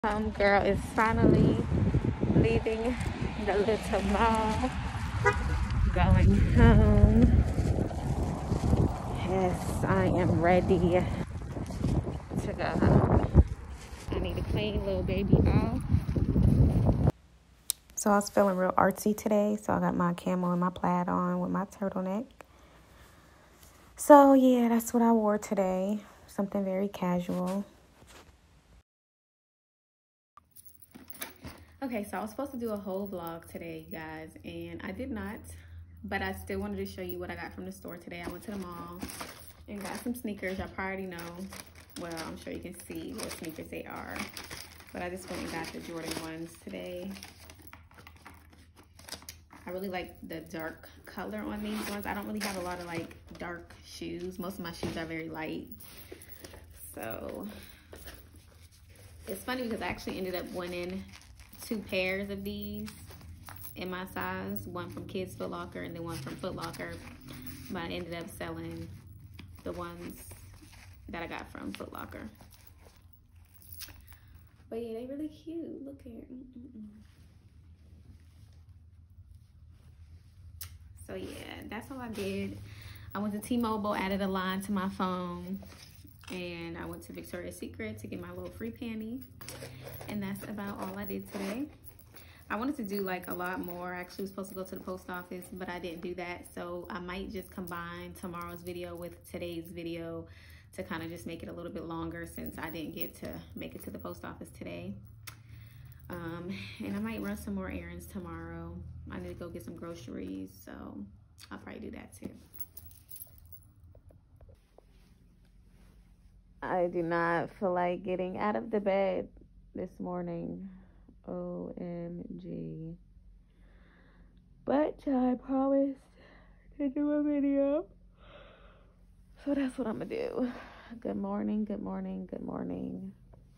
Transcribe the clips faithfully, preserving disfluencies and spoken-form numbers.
Home girl is finally leaving the little mall, going home. Yes, I am ready to go home. I need to clean little baby off. So I was feeling real artsy today, so I got my camo and my plaid on with my turtleneck. So yeah, that's what I wore today. Something very casual. Okay, so I was supposed to do a whole vlog today, you guys, and I did not, but I still wanted to show you what I got from the store today. I went to the mall and got some sneakers. Y'all probably know. Well, I'm sure you can see what sneakers they are, but I just went and got the Jordan ones today. I really like the dark color on these ones. I don't really have a lot of like dark shoes. Most of my shoes are very light. So it's funny because I actually ended up winning two pairs of these in my size, one from Kids Foot Locker and then one from Foot Locker, but I ended up selling the ones that I got from Foot Locker. But yeah, they really cute. Look here. Mm-mm-mm. So yeah, that's all I did. I went to T-Mobile, added a line to my phone, and I went to Victoria's Secret to get my little free panty. And that's about all I did today. I wanted to do like a lot more. I actually was supposed to go to the post office, but I didn't do that. So I might just combine tomorrow's video with today's video to kind of just make it a little bit longer since I didn't get to make it to the post office today. Um, and I might run some more errands tomorrow. I need to go get some groceries, so I'll probably do that too. I do not feel like getting out of the bed this morning. O M G. But I promised to do a video, so that's what I'm gonna do. Good morning, good morning, good morning.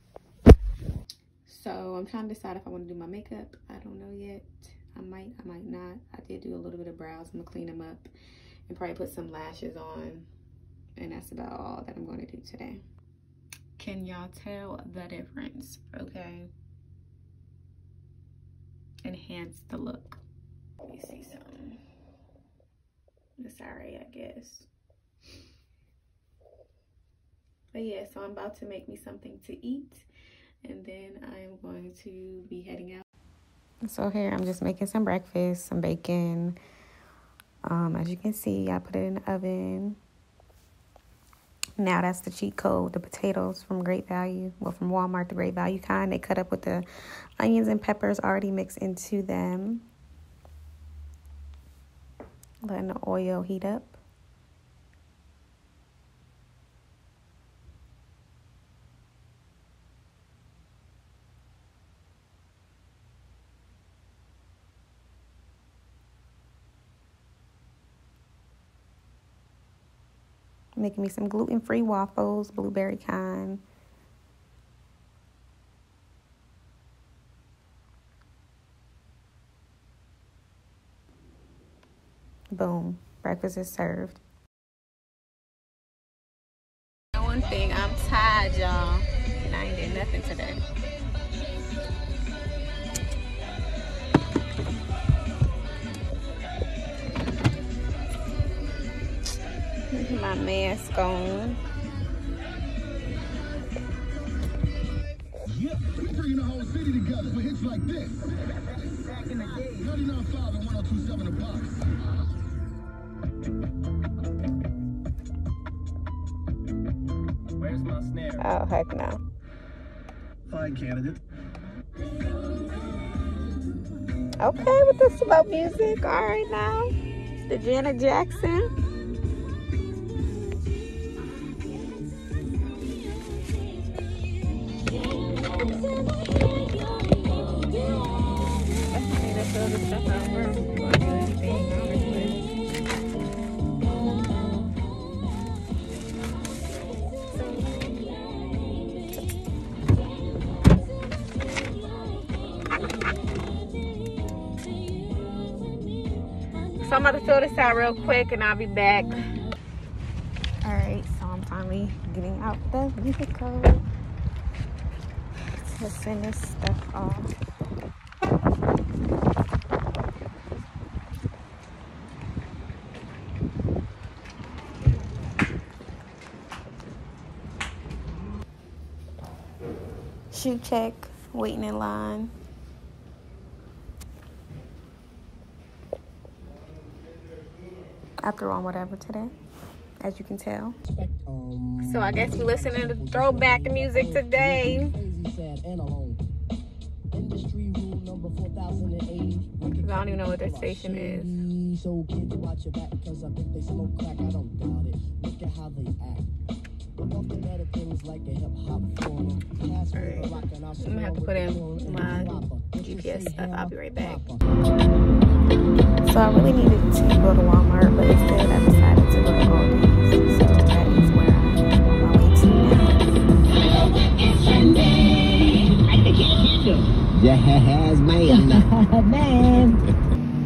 So I'm trying to decide if I want to do my makeup. I don't know yet. I might, I might not. I did do a little bit of brows. I'm gonna clean them up and probably put some lashes on. And that's about all that I'm going to do today. Can y'all tell the difference? Okay. Enhance the look. Let me see something. It's alright, I guess. But yeah, so I'm about to make me something to eat. And then I'm going to be heading out. So here, I'm just making some breakfast, some bacon. Um, as you can see, I put it in the oven. Now that's the cheat code, the potatoes from Great Value. Well, from Walmart, the Great Value kind. They cut up with the onions and peppers already mixed into them. Letting the oil heat up. Making me some gluten-free waffles, blueberry kind. Boom, breakfast is served. One thing, I'm tired, y'all, and I ain't did nothing today. My mask on. Yep, we bringing the whole city together for hits like this. Back in the day, ninety-nine point five and one oh two point seven a box. Where's my snare? Oh, heck no. Fine candidate. Okay, with the slow music. All right now. The Janet Jackson. So I'm about to fill this out real quick and I'll be back. All right, so I'm finally getting out the vehicle. Let's send this stuff off. Shoe check, waiting in line. After on whatever today, as you can tell. So I guess we listening to throwback music today. I don't even know what this station is. So kids watch your back because I think they smoke crack. I don't doubt it. Look at how they act. I'm off the better things like a hip hop form. Right. I'm gonna have to put in my G P S stuff. I'll be right back. So I really needed to go to Walmart, but instead I decided to go to Aldis. So that is where I'm on my way to now. Yes, man. Man.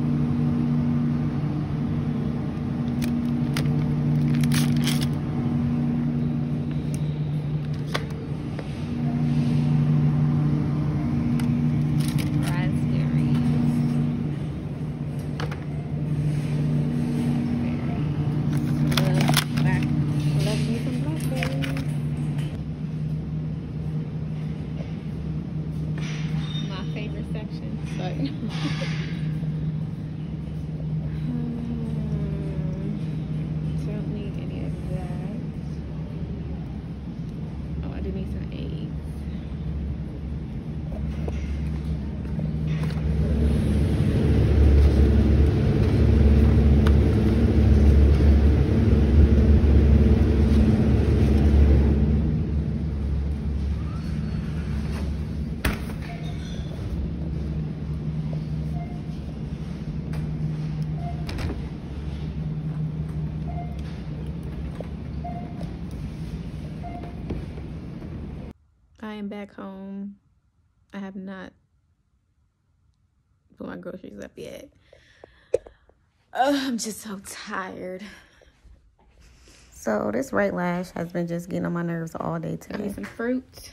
I am back home. I have not put my groceries up yet. Oh, I'm just so tired. So this right lash has been just getting on my nerves all day today. I need some fruit,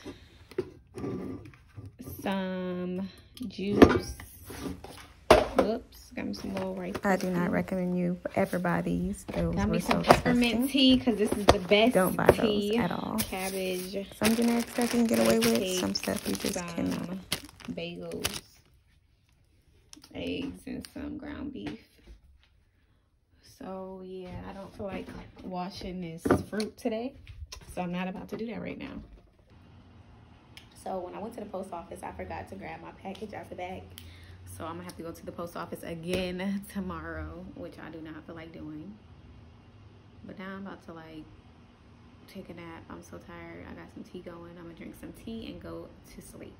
some juice. Whoops, got me some little rice. I do not recommend you ever buy these. Those got me some so peppermint tea because this is the best. Don't buy tea. Those at all. Cabbage. Some generic stuff you can get away with. Cakes, some stuff you just cannot. Bagels, eggs, and some ground beef. So yeah, I don't feel like washing this fruit today, so I'm not about to do that right now. So when I went to the post office, I forgot to grab my package out the bag. So I'm gonna have to go to the post office again tomorrow, which I do not feel like doing. But now I'm about to like take a nap. I'm so tired. I got some tea going. I'm gonna drink some tea and go to sleep.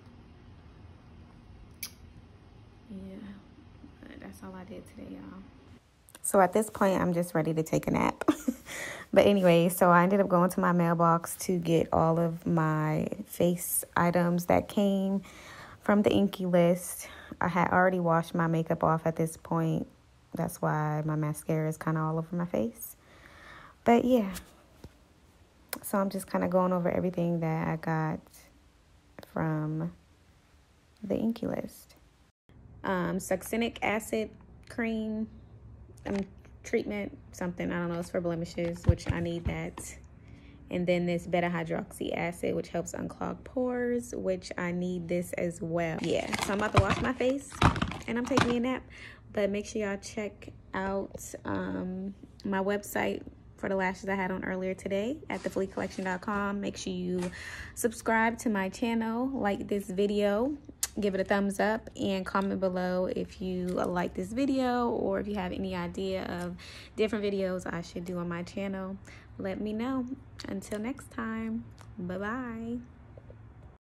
Yeah, but that's all I did today, y'all. So at this point, I'm just ready to take a nap. But anyway, so I ended up going to my mailbox to get all of my face items that came from the Inkey List. I had already washed my makeup off at this point. That's why my mascara is kind of all over my face. But yeah. So I'm just kind of going over everything that I got from the Inkey List. Um, succinic acid cream, um, treatment, something. I don't know. It's for blemishes, which I need that. And then this beta hydroxy acid, which helps unclog pores, which I need this as well. Yeah, so I'm about to wash my face and I'm taking a nap. But make sure y'all check out um, my website for the lashes I had on earlier today at the flea collection dot com. Make sure you subscribe to my channel, like this video, give it a thumbs up, and comment below if you like this video or if you have any idea of different videos I should do on my channel. Let me know. Until next time, bye bye.